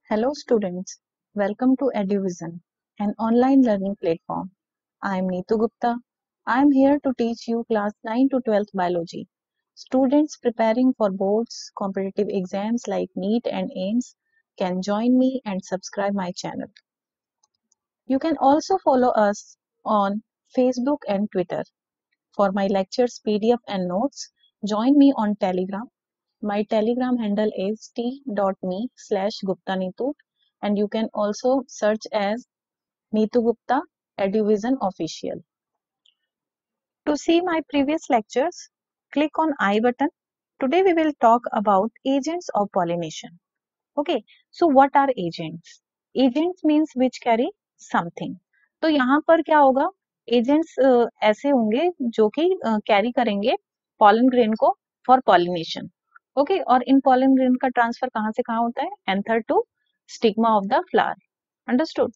Hello students, welcome to EduVision, an online learning platform. I am Neetu Gupta. I am here to teach you class 9 to 12th biology. Students preparing for boards, competitive exams like NEET and AIMS can join me and subscribe my channel. You can also follow us on Facebook and Twitter. For my lectures, PDF and notes, join me on Telegram. My Telegram handle is t.me/GuptaNeetu and you can also search as Neetu Gupta EduVision Official. To see my previous lectures, click on I button. Today we will talk about agents of pollination. Okay, so what are agents? Agents means which carry something. तो यहाँ पर क्या होगा? Agents ऐसे होंगे जो कि carry करेंगे pollen grain को for pollination. Okay, और इन pollen grain का ट्रांसफर कहाँ से कहाँ होता है? Anther to stigma of the flower. Understood?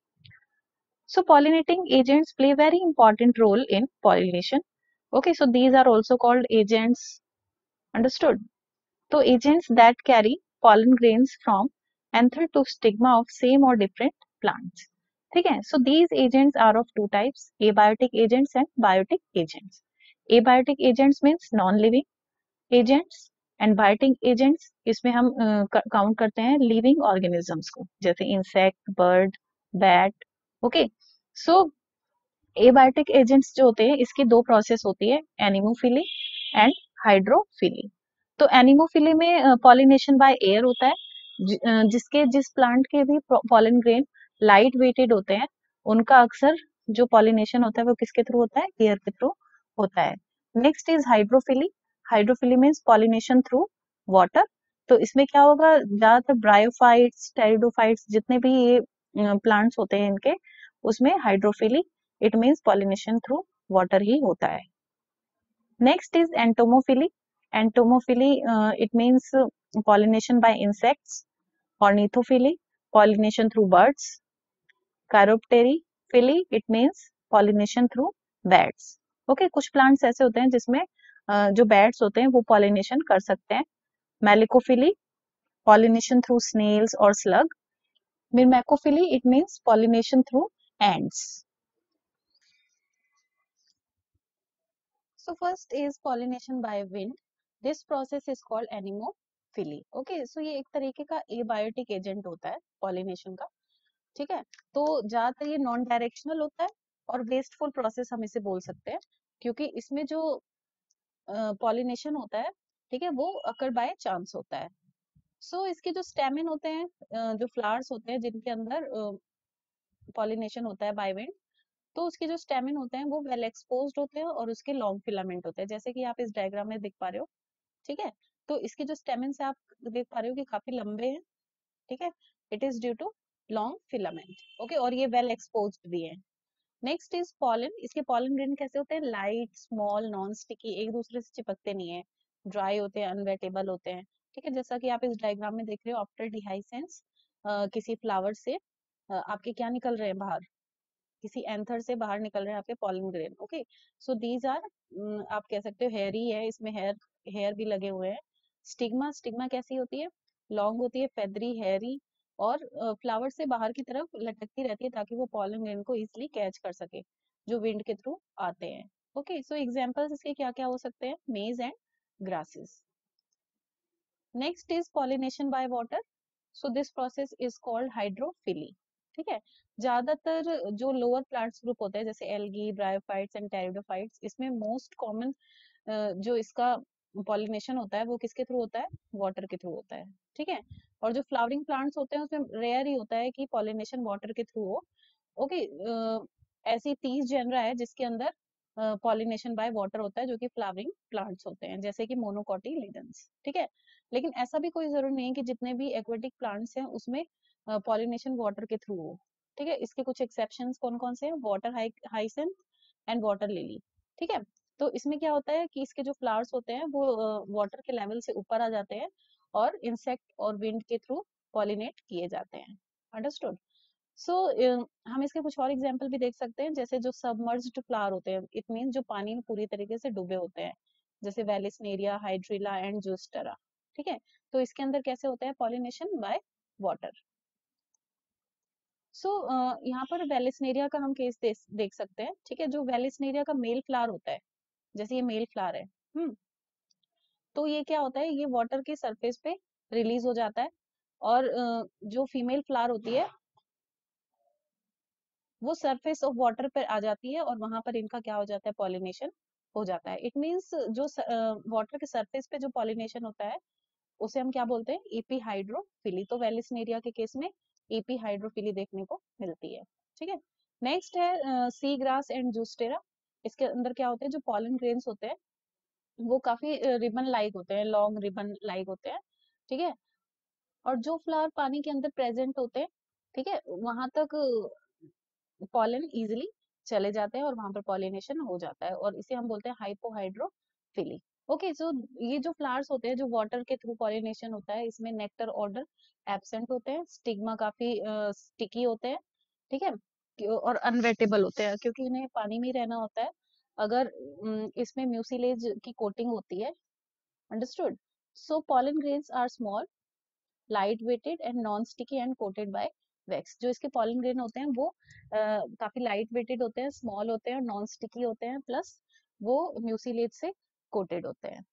So pollinating agents play a very important role in pollination. Okay, so these are also called agents. Understood? So agents that carry pollen grains from anther to stigma of same or different plants. ठीक है? So these agents are of two types: abiotic agents and biotic agents. Abiotic agents means non-living agents and biotic agents इसमें हम count करते हैं living organisms को, जैसे insect, bird, bat. Okay, so abiotic agents जो होते हैं इसकी दो प्रोसेस होती है, एनिमोफिली एंड हाइड्रोफिली. तो एनिमोफिली में पॉलिनेशन बाय एयर होता है, जिस प्लांट के भी पॉलन ग्रेन लाइट वेटेड होते हैं उनका अक्सर जो पॉलिनेशन होता है वो किसके थ्रू होता है? एयर के थ्रू होता है. Next is hydrophily. Hydrophily means pollination through water. तो इसमें क्या होगा? ज्यादातर ब्रायोफाइट्स, टेरिडोफाइट्स, जितने भी ये प्लांट्स होते हैं इनके, उसमें hydrophily it means pollination through water ही होता है. Next is entomophily. Entomophily it means pollination by insects. Ornithophily pollination through birds. Chiropterophily it means pollination through bats. Okay, कुछ प्लांट्स ऐसे होते हैं जिसमें जो बैट्स होते हैं वो पॉलिनेशन कर सकते हैं. मेलिकोफिली पॉलिनेशन थ्रू स्नेल्स और slug. Myrmecophily it means pollination through ants. So first is pollination by wind. This process is called anemophily. Okay, so ये एक तरीके का abiotic agent होता है pollination का. ठीक है, तो ज्यादातर ये नॉन डायरेक्शनल होता है और वेस्टफुल प्रोसेस हम इसे बोल सकते हैं, क्योंकि इसमें जो पॉलिनेशन होता है, ठीक है, वो अकर बाय चांस होता है. सो इसके जो स्टेमन होते हैं, जो फ्लावर्स होते हैं जिनके अंदर पॉलिनेशन होता है बाय विंड, तो उसके जो स्टेमन होते हैं वो वेल एक्सपोज्ड होते हैं और उसके लॉन्ग फिलामेंट होते हैं, जैसे कि आप इस डायग्राम में देख पा रहे हो. ठीक है, तो इसके जो स्टेमन से आप देख पा रहे हो कि काफी लंबे हैं. ठीक है, it is due to long filament. Okay, और ये वेल एक्सपोज्ड भी है. Next is pollen. इसके पॉलन ग्रेन कैसे होते हैं? लाइट, स्मॉल, नॉन स्टिकी, एक दूसरे से चिपकते नहीं है, ड्राई होते हैं, अनवेटेबल होते हैं. ठीक है, जैसा कि आप इस डायग्राम में देख रहे हो, आफ्टर डिहाइसेंस किसी फ्लावर से आपके क्या निकल रहे हैं बाहर? किसी एंथर से बाहर निकल रहे हैं आपके pollen grain. Okay, so these are, आप कह सकते हो हेयरी है, इसमें हेयर हेयर भी लगे हुए हैं. स्टिग्मा. स्टिग्मा कैसी होती है? लॉन्ग होती है, फेदरी, हेयरी, और फ्लावर से बाहर की तरफ लटकती रहती है ताकि वो पॉलन ग्रेन को इजिली कैच कर सके जो विंड के थ्रू आते हैं. ओके, सो एग्जांपल्स इसके क्या क्या हो सकते हैं? Maize and grasses. Next is pollination by water. So this process is called hydrophily. ठीक है, ज्यादातर जो लोअर प्लांट्स ग्रुप होते हैं जैसे एल्गी, ब्रायोफाइट्स एंड टेरिडोफाइट्स, इसमें मोस्ट कॉमन जो इसका पॉलिनेशन होता है वो किसके थ्रू होता है? वाटर के थ्रू होता है. ठीक है, और जो फ्लावरिंग प्लांट्स होते हैं उसमें रेयर ही होता है कि पॉलिनेशन वाटर के थ्रू हो. ओके, ऐसी 30 जेनरा है जिसके अंदर पॉलिनेशन बाय वाटर होता है, जो कि फ्लावरिंग प्लांट्स होते हैं, जैसे कि मोनोकोटिलिडन्स. ठीक है, लेकिन ऐसा भी कोई जरूरी नहीं है कि जितने भी एक्वेटिक प्लांट्स हैं उसमें पॉलिनेशन वाटर के थ्रू हो. ठीक है, इसके कुछ एक्सेप्शंस कौन कौन से हैं? Water hyacinth and water lily. ठीक है, तो इसमें क्या होता है कि इसके जो फ्लावर्स होते हैं वो वाटर के लेवल से ऊपर आ जाते हैं और इंसेक्ट और विंड के थ्रू पॉलिनेट किए जाते हैं. अंडरस्टूड? सो हम इसके कुछ और एग्जांपल भी देख सकते हैं, जैसे जो सबमर्ज्ड फ्लावर होते हैं, इट मीन जो पानी में पूरी तरीके से डूबे होते हैं, जैसे वेलिसनेरिया, हाइड्रिला एंड जूस्टरा. ठीक है, तो इसके अंदर कैसे होता है? Pollination by water. सो यहाँ पर वेलिस्नेरिया का हम केस देख सकते हैं, ठीक है। जो वेलिस्नेरिया का मेल फ्लावर होता है, जैसे ये मेल फ्लावर है, तो ये क्या होता है, ये वाटर के सरफेस पे रिलीज हो जाता है, और जो फीमेल फ्लावर होती है वो सरफेस ऑफ वाटर पर आ जाती है, और वहां पर इनका क्या हो जाता है, पॉलिनेशन हो जाता है। इट मीन्स जो वाटर के सरफेस पे जो पॉलिनेशन होता है उसे हम क्या बोलते हैं, एपी हाइड्रोफिली। तो वेलिस्नेरिया के केस में एपी हाइड्रोफिली देखने को मिलती है, ठीक है। नेक्स्ट है सी ग्रास एंड जूस्टेरा। इसके अंदर क्या होते हैं, जो पॉलन ग्रेन्स होते हैं वो काफी रिबन लाइक होते हैं, लॉन्ग रिबन लाइक होते हैं, ठीक है। और जो फ्लावर पानी के अंदर प्रेजेंट होते हैं, ठीक है, वहां तक पॉलन इजिली चले जाते हैं और वहां पर पॉलिनेशन हो जाता है, और इसे हम बोलते हैं हाइपोहाइड्रोफिली। ओके, सो ये जो फ्लावर्स होते हैं जो वाटर के थ्रू पॉलिनेशन होता है, इसमें नेक्टर ऑर्डर एब्सेंट होते हैं, स्टिग्मा काफी स्टिकी होते हैं, ठीक है, और अनवेटेबल होते हैं क्योंकि इन्हें पानी में ही रहना होता है। अगर इसमें म्यूसिलेज की कोटिंग होती है, understood. So pollen grains are small, light weighted and non sticky and coated by wax. जो इसके पॉलन ग्रेन होते हैं वो काफी लाइट वेटेड होते हैं, स्मॉल होते हैं, नॉन स्टिकी होते हैं, प्लस वो म्यूसिलेज से कोटेड होते हैं।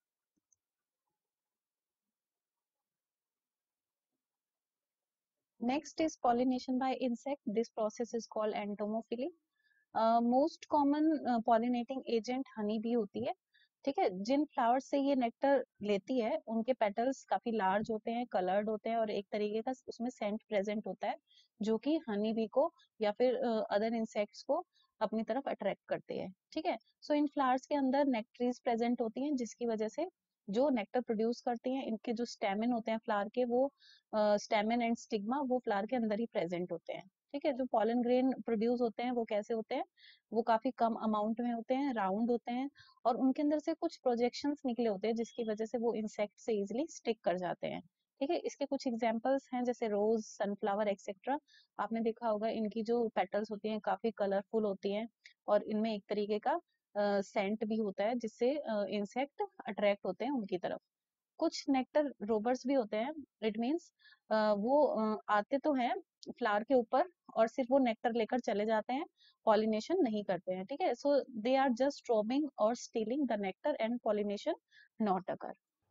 Next is pollination by insect. This process is called entomophily. Most common pollinating agent honey bee होती है, ठीक है। जिन फ्लावर से ये नेक्टर लेती है उनके पेटल्स काफी लार्ज होते हैं, कलर्ड होते हैं, और एक तरीके का उसमें सेंट प्रेजेंट होता है जो कि हनी बी को या फिर अदर इंसेक्ट्स को अपनी तरफ अट्रैक्ट करते हैं, ठीक है। सो इन फ्लावर्स के अंदर नेक्ट्रीज प्रेजेंट होती हैं जिसकी वजह से जो नेक्टर प्रोड्यूस करती हैं, इनके जो स्टेमन होते हैं फ्लावर के, वो स्टेमन एंड स्टिग्मा वो फ्लावर के अंदर ही प्रेजेंट होते हैं, ठीक है। जो पॉलन ग्रेन प्रोड्यूस होते हैं वो कैसे होते हैं, वो काफी कम अमाउंट में होते हैं, राउंड होते हैं, और उनके अंदर से कुछ प्रोजेक्शंस निकले होते हैं जिसकी वजह से वो इंसेक्ट से इजिली स्टिक कर जाते हैं, ठीक है। इसके कुछ एग्जांपल्स हैं जैसे रोज, सनफ्लावर एक्सेट्रा। आपने देखा होगा इनकी जो पेटल्स होती हैं काफी कलरफुल होती हैं, और इनमें एक तरीके का सेंट भी होता है जिससे इंसेक्ट अट्रैक्ट होते हैं उनकी तरफ। कुछ नेक्टर रोबर्स भी होते हैं, इट मीन्स वो आते तो हैं फ्लावर के ऊपर और सिर्फ वो नेक्टर लेकर चले जाते हैं, पॉलिनेशन नहीं करते हैं, ठीक है। So they are just robbing और stealing the nectar and pollination not occur.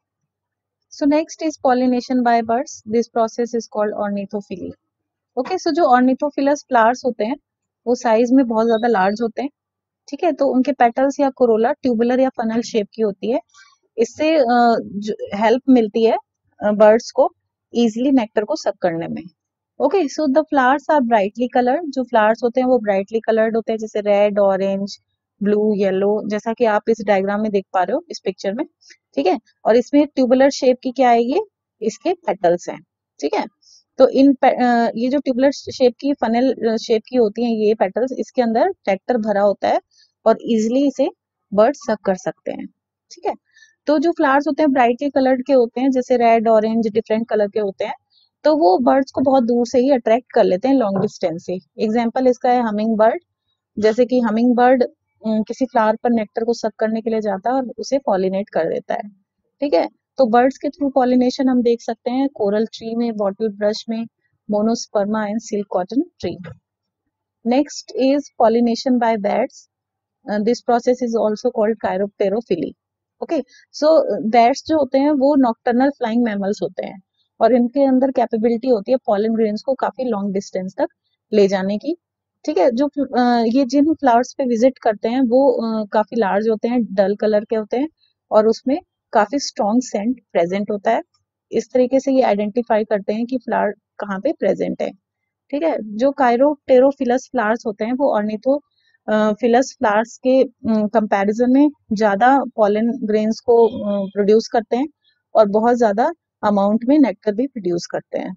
So next is pollination by birds. This process is called ornithophily. Okay, so जो ऑर्निथोफिलस फ्लावर्स होते हैं वो साइज में बहुत ज्यादा लार्ज होते हैं, ठीक है। तो उनके पेटल्स या कोरोला ट्यूबुलर या फनल शेप की होती है। इससे हेल्प मिलती है बर्ड्स को इजिली नेक्टर को सक करने में। Okay, so the flowers are brightly coloured. जो फ्लावर्स होते हैं वो ब्राइटली कलर्ड होते हैं, जैसे रेड, ऑरेंज, ब्लू, येलो, जैसा कि आप इस डायग्राम में देख पा रहे हो इस पिक्चर में, ठीक है। और इसमें ट्यूबुलर शेप की क्या है, ये इसके पेटल्स हैं, ठीक है। तो ये जो ट्यूबुलर शेप की, फनल शेप की होती हैं ये पेटल्स, इसके अंदर नेक्टर भरा होता है और इजिली इसे बर्ड सक कर सकते हैं, ठीक है। तो जो फ्लावर्स होते हैं ब्राइटली कलर्ड के होते हैं, जैसे रेड, ऑरेंज, डिफरेंट कलर के होते हैं, तो वो बर्ड्स को बहुत दूर से ही अट्रैक्ट कर लेते हैं, लॉन्ग डिस्टेंस से। एग्जाम्पल इसका है हमिंग बर्ड। जैसे कि हमिंग बर्ड किसी फ्लावर पर नेक्टर को सक करने के लिए जाता है और उसे पॉलिनेट कर देता है, ठीक है। तो बर्ड्स के थ्रू पॉलिनेशन हम देख सकते हैं कोरल ट्री में, बॉटल ब्रश में, monosperma and silk cotton tree. Next is pollination by bats. This process is also called chiropterophily. Okay, so bats जो होते हैं वो नॉक्टर्नल फ्लाइंग मैमल्स होते हैं, और इनके अंदर कैपेबिलिटी होती है पॉलन ग्रेन्स को काफी लॉन्ग डिस्टेंस तक ले जाने की, ठीक है। जो ये जिन फ्लावर्स पे विजिट करते हैं वो काफी लार्ज होते हैं, डल कलर के होते हैं, और उसमें काफी स्ट्रॉन्ग सेंट प्रेजेंट होता है। इस तरीके से ये आइडेंटिफाई करते हैं कि फ्लावर कहाँ पे प्रेजेंट है, ठीक है। जो कायरोप्टेरोफिलस फ्लावर्स होते हैं वो ऑर्निथो फिलस फ्लावर्स के कंपैरिजन में ज्यादा पॉलन ग्रेन्स को प्रोड्यूस करते हैं और बहुत ज्यादा अमाउंट में नेक्टर भी प्रोड्यूस करते हैं।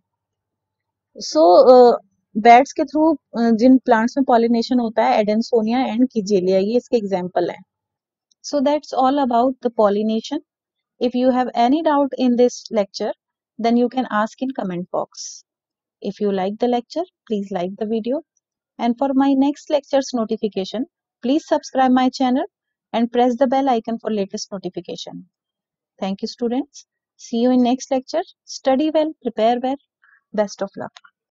सो बैट्स के थ्रू जिन प्लांट्स में पॉलिनेशन होता है, एडेंसोनिया एंड किजेलिया, ये इसके एग्जांपल हैं। So that's all about the pollination. If you have any doubt in this lecture, then you can ask in comment box. If you like the lecture, please like the video. And for my next lecture's notification, please subscribe my channel and press the bell icon for latest notification. Thank you, students. See you in next lecture. Study well, prepare well. Best of luck.